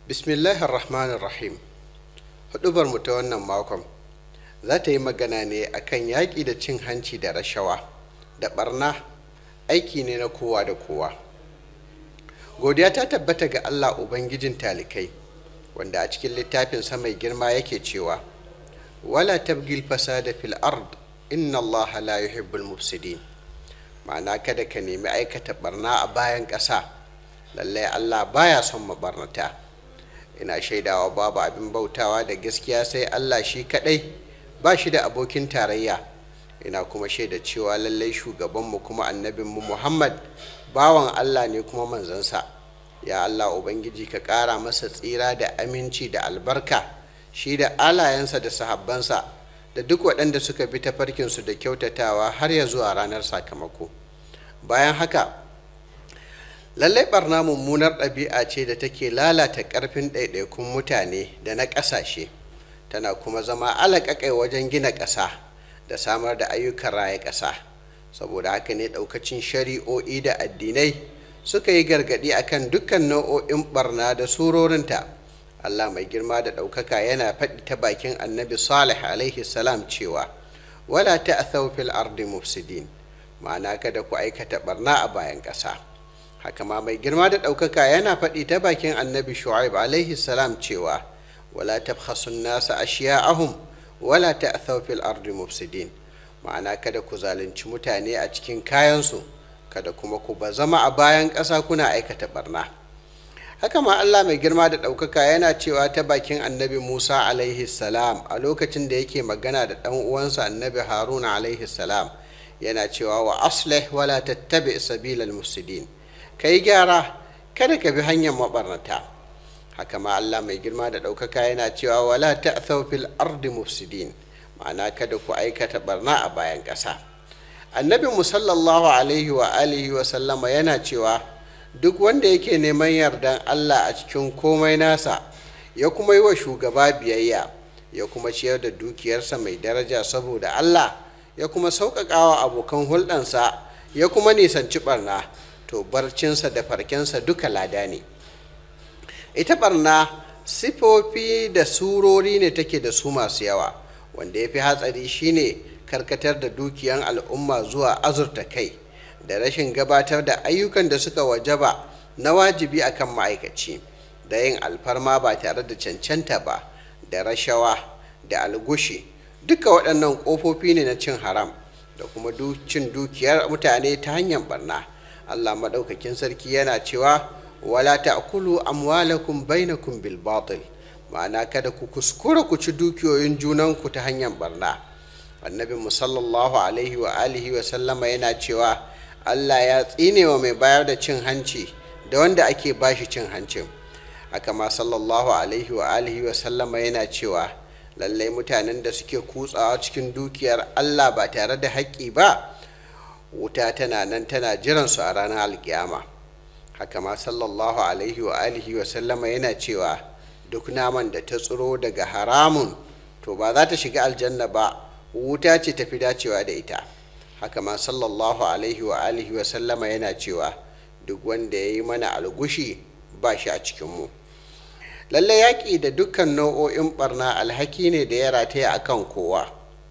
Bismillahir Rahmanir Rahim. Huɗubar mu ta wannan makon za ta yi magana ne akan yaƙi da cin hanci da rashawa da ɓarna. Aiki ne na kowa da kowa. Godiya ta tabbata ga Allah Ubangijin talikai, wanda a cikin littafinsa mai girma yake cewa, wala tabgil fasada fil ard inna Allah la yuhibbul mufsidin. Ma'ana kada ka nemi aikata ɓarna a bayan ƙasa, lallai Allah baya son maɓarnata. Ina shaidawa babu abin bautawa da gaskiya sai Allah shi kadai, ba shi da abokin tarayya. Ina kuma shaida cewa lallai shugabanmu kuma annabinmu Muhammad bawan Allah ne kuma manzansa. Ya Allah Ubangiji, ka ƙara masa tsira da aminci da albarka, shi da alayensa da sahabbansa da duk waɗanda suka bi tafarkinsu da kyautatawa har ya zuwa ranar sakamako. Bayan haka, lallai barna mummunar ɗabi'a ce da take lalata ƙarfin ɗaiɗaikun mutane da na ƙasashe, tana kuma zama alaƙaƙai wajen gina ƙasa da samar da ayyukan raye ƙasa. Saboda haka ne ɗaukacin shari'o'i da addinai suka yi gargaɗi akan dukkan nau'o'in barna da surorinta. Allah mai girma da ɗaukaka yana faɗi ta bakin annabi Salih alaihi salam cewa, wala ta'thaw fil ardi mufsidin, ma'ana kada ku aikata barna a bayan ƙasa. Haka ma mai girma da ɗaukaka yana faɗi ta bakin annabi Shu'aib alaihi salam cewa, wala tabkhasun nasa ashiya'ahum wala ta'thaw fil ardi mufsidin, ma'ana kada ku zalunci mutane a cikin kayansu, kada kuma ku bazama a bayan ƙasa kuna aikata barna. Haka ma Allah mai girma da ɗaukaka yana cewa ta bakin annabi Musa alaihi salam a lokacin da yake magana da ɗan uwansa annabi Haruna alaihi salam, yana cewa wa aslih wala tattabi sabilal mufsidin, kai gyara kada ka bi hanyar mabarnata. Haka ma Allah mai girma da ɗaukaka yana cewa wala ta'thaw fil ardi mufsidin, ma'ana kada ku aikata barna a bayan ƙasa. Annabi sallallahu alaihi wa alihi wa sallama yana cewa duk wanda yake neman yardan Allah a cikin komai nasa, ya kuma yi wa shugaba biyayya, ya kuma ciyar da dukiyarsa mai daraja saboda Allah, ya kuma sauƙaƙawa abokan hulɗansa, ya kuma nisanci barna, to barcinsa da farkensa duka lada ne. Ita barna sifofi da surori ne take da su masu yawa, wanda ya fi hatsari shine karkatar da dukiyan al'umma zuwa azurta kai da rashin gabatar da ayyukan da suka wajaba na wajibi akan ma'aikaci, da yin alfarma ba tare da cancanta ba, da rashawa da algushi. Duka waɗannan ƙofofi ne na cin haram da kuma cin dukiyar mutane ta hanyar barna. Allah maɗaukakin sarki yana cewa wala ta'kulu amwalakum bainakum bil batil, ma'ana kada ku kuskura ku ci dukiyoyin junanku ta hanyar barna. Annabi sallallahu alaihi wa alihi wa sallama yana cewa Allah ya tsine wa mai bayar da cin hanci da wanda ake bashi cin hancin. Haka ma sallallahu alaihi wa alihi wa sallama yana cewa lallai mutanen da suke kutsawa cikin dukiyar Allah ba tare da haƙƙi ba, wuta tana nan tana jiransu a ranar alkiyama. Haka ma sallallahu alaihi wa alihi wa sallama yana cewa duk naman da ta tsiro daga haramun to ba za ta shiga aljanna ba, wuta ce tafi dacewa da ita. Haka ma sallallahu alaihi wa alihi wa sallama yana cewa duk wanda ya yi mana algushi ba shi a cikinmu. Lallai yaƙi da dukkan nau'o'in barna alhaki ne da ya rataya akan kowa,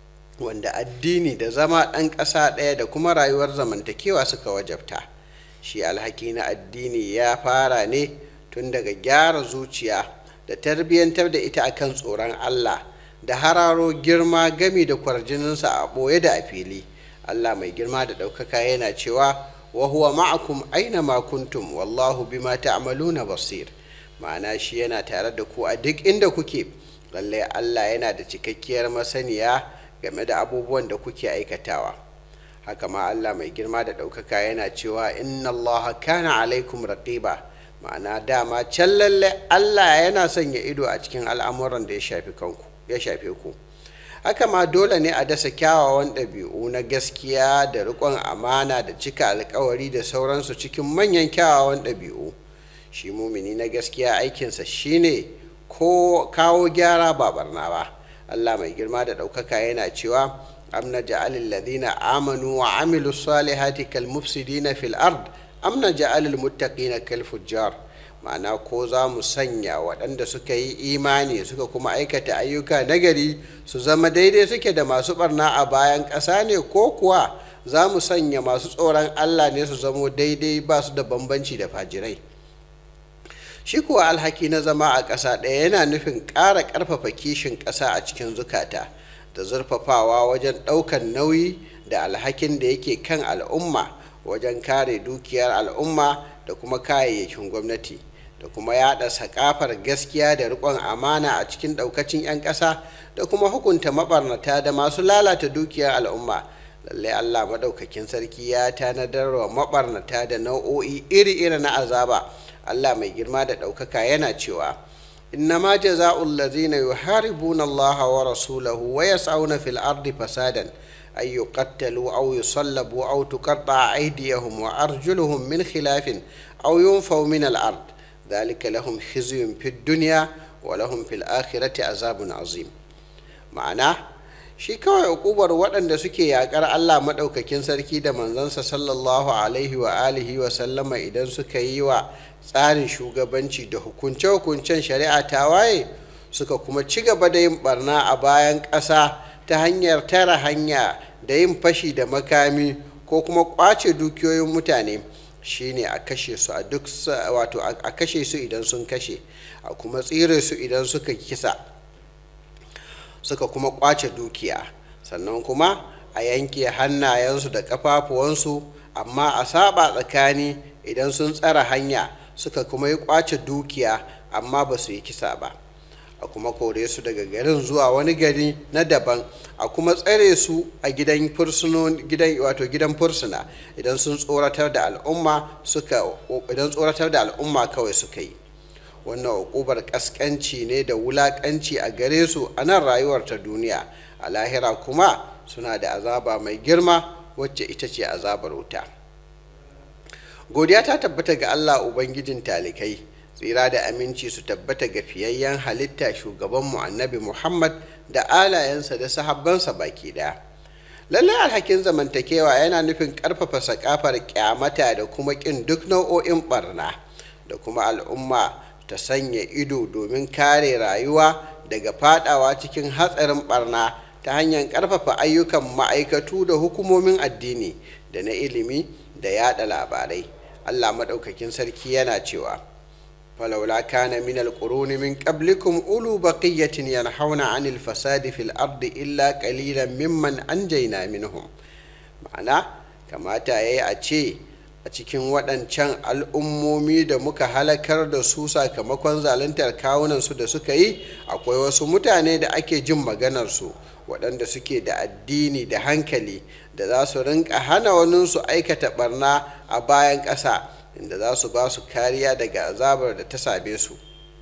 wanda addini da zama ɗan ƙasa ɗaya da kuma rayuwar zamantakewa suka wajabta. Shi alhaki na addini ya fara ne tun daga gyara zuciya da tarbiyyantar da ita akan tsoron Allah, da hararo girma gami da kwarjininsa a ɓoye da a fili. Allah mai girma da ɗaukaka yana cewa wa huwa ma'akum aina ma kuntum wallahu bima ta'maluna basir, ma'ana shi yana tare da ku a duk inda kuke. Lallai Allah yana da cikakkiyar masaniya game da abubuwan da kuke aikatawa. Haka ma Allah mai girma da ɗaukaka yana cewa inna Allah kana alaikum raqiba, ma'ana dama can lalle Allah yana sanya ido a cikin al'amuran da ya shafe ku. Haka ma dole ne a dasa kyawawan ɗabi'u na gaskiya da riƙon amana da cika alkawari da sauransu cikin manyan kyawawan ɗabi'u. Shi mumini na gaskiya aikinsa shine ko kawo gyara ba barna ba. Allah mai girma da ɗaukaka yana cewa am naj'alil ladina amanu wa amilus salihati kal mufsidina fil ard amna ja'alul muttaqina kal fujjar, ma'ana ko za mu sanya waɗanda suka yi imani suka kuma aikata ayyuka nagari su zama daidai suke da masu barna a bayan ƙasa ne, ko kuwa za mu sanya masu tsoron Allah ne su zamo daidai ba su da bambanci da fajirai. Shi kuwa alhaki na zama a ƙasa ɗaya yana nufin ƙara ƙarfafa kishin ƙasa a cikin zukata da zurfafawa wajen ɗaukar nauyi da alhakin da yake kan al'umma wajen kare dukiyar al'umma da kuma kayayyakin gwamnati, da kuma yaɗa sakafar gaskiya da riƙon amana a cikin ɗaukacin 'yan ƙasa, da kuma hukunta maɓarnata da masu lalata dukiyar al'umma. Lallai Allah maɗaukakin sarki ya tanadar wa maɓarnata da nau'o'i iri-iri na azaba. Allah mai girma da ɗaukaka yana cewa innama jaza'ul ladzina yuharibuna Allah wa rasulahu wa yas'auna fil ardi fasadan ay yuqattalu aw yusallabu aw tuqatta'a aydiyahum wa arjuluhum min khilafin aw yunfaw min al ard dhalika lahum khizyun fid dunya wa lahum fil akhirati azabun azim. Ma'ana shi kawai ukubar waɗanda suke yaƙar Allah maɗaukakin sarki da manzansa sallallahu alaihi wa alihi wa sallama idan suka yi wa tsarin shugabanci da hukunce-hukuncen shari'a tawaye, suka kuma ci gaba da yin barna a bayan ƙasa ta hanyar tara hanya da yin fashi da makami ko kuma ƙwace dukiyoyin mutane, shine a kashe su a duk a kashe su idan sun kashe, a kuma tsire su idan suka kisa suka kuma ƙwace dukiya, sannan kuma a yanke hannayensu da ƙafafuwansu, amma a saba tsakani idan sun tsara hanya suka kuma yi ƙwace dukiya amma ba su yi kisa ba, a kuma kore su daga garin zuwa wani gari na daban, a kuma tsare su a gidan fursuna idan sun tsoratar da al'umma kawai suka yi. Wannan uƙubar ƙasƙanci ne da wulaƙanci a gare su a nan rayuwar ta duniya, a lahira kuma suna da azaba mai girma wacce ita ce azabar wuta. Godiya ta tabbata ga Allah Ubangijin talikai, tsira da aminci su tabbata ga fiyayyen halitta shugabanmu annabi Muhammad da alayensa da sahabbansa baki ɗaya. Lallai alhakin zamantakewa yana nufin ƙarfafa sakafar ƙyamata da kuma ƙin duk nau'o'in ɓarna, da kuma al'umma ta sanya ido domin kare rayuwa daga fadawa cikin hatsarin barna ta hanyar ƙarfafa ayyukan ma'aikatu da hukumomin addini da na ilimi da yada labarai. Allah maɗaukakin sarki yana cewa falaula kana min alquruni min qablikum ulu baqiyatin yanhauna 'anil fasadi fil ardi illa qalilan mimman anjayna minhum. Ma'ana kamata yayi a ce a cikin waɗancan al'ummomi da muka halakar da su sakamakon zaluntar kawunansu da suka yi, akwai wasu mutane da ake jin maganarsu waɗanda suke da addini da hankali da za su rinka hana waninsu aikata barna a bayan ƙasa, inda za su ba su kariya daga azabar da ta same su,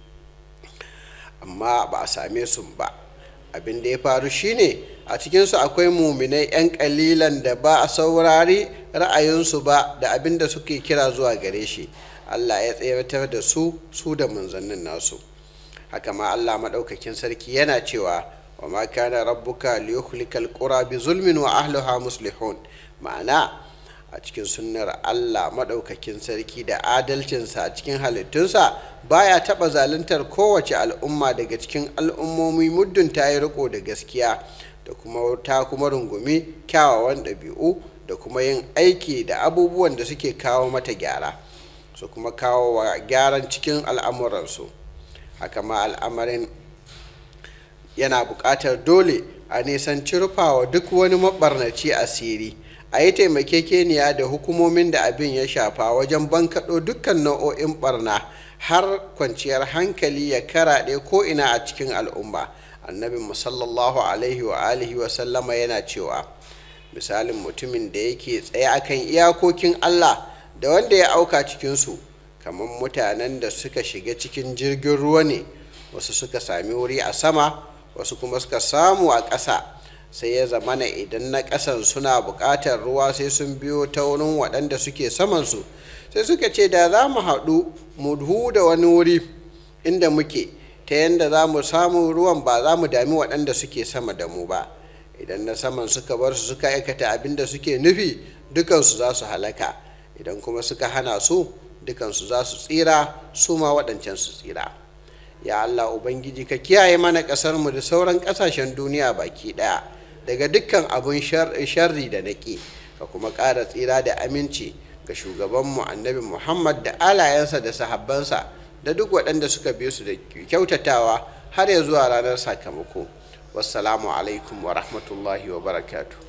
amma ba a same su ba. Abin da ya faru shine a cikinsu akwai muminai 'yan ƙalilan da ba a saurari ra'ayinsu ba da abin da suke kira zuwa gare shi. Allah ya tsayatar da su da manzannin nasu. Haka ma Allah maɗaukakin sarki yana cewa wa ma kana rabbuka liyuhlikal qura bi zulmin wa ahliha muslihun. Ma'ana a cikin sunnar Allah maɗaukakin sarki da adalcinsa a cikin halittunsa baya taɓa zaluntar kowace al'umma daga cikin al'ummomi muddin ta yi riko da gaskiya da kuma ta kuma rungumi kyawawan ɗabi'u da kuma yin aiki da abubuwan da suke kawo mata gyara, su kuma kawo wa gyaran cikin al'amuransu. Haka ma al'amarin yana buƙatar dole a nisanci rufawa duk wani maɓarnaci asiri, a yi taimakekeniya da hukumomin da abin ya shafa wajen bankaɗo dukkan nau'o'in ɓarna har kwanciyar hankali ya karaɗe ko'ina a cikin al'umma. Annabin sallallahu alaihi wa alihi wa sallama yana cewa misalin mutumin da yake tsaye akan iyakokin Allah da wanda ya auka cikinsu kamar mutanen da suka shiga cikin jirgin ruwa ne, wasu suka sami wuri a sama wasu kuma suka samu a ƙasa, sai ya zamana idan na ƙasan suna buƙatar ruwa sai sun biyo ta wurin waɗanda suke samansu, sai suka ce da za mu haɗu mu huda wani wuri inda muke ta yadda za mu samu ruwan ba za mu dami waɗanda suke sama da mu ba. Idan na saman suka bar su suka aikata abin da suke nufi, dukansu za su halaka. idan kuma suka hana su, dukansu za su tsira, su ma waɗancan su tsira. Ya Allah Ubangiji, ka kiyaye mana ƙasarmu da sauran ƙasashen duniya baki ɗaya daga dukkan abun sharri da naƙi, ka kuma ƙara tsira da aminci ga shugabanmu annabi Muhammad da alayensa da sahabbansa da duk waɗanda suka bi su da kyautatawa har ya zuwa ranar sakamako. Wassalamu alaikum wa rahmatullahi wa barakatuh.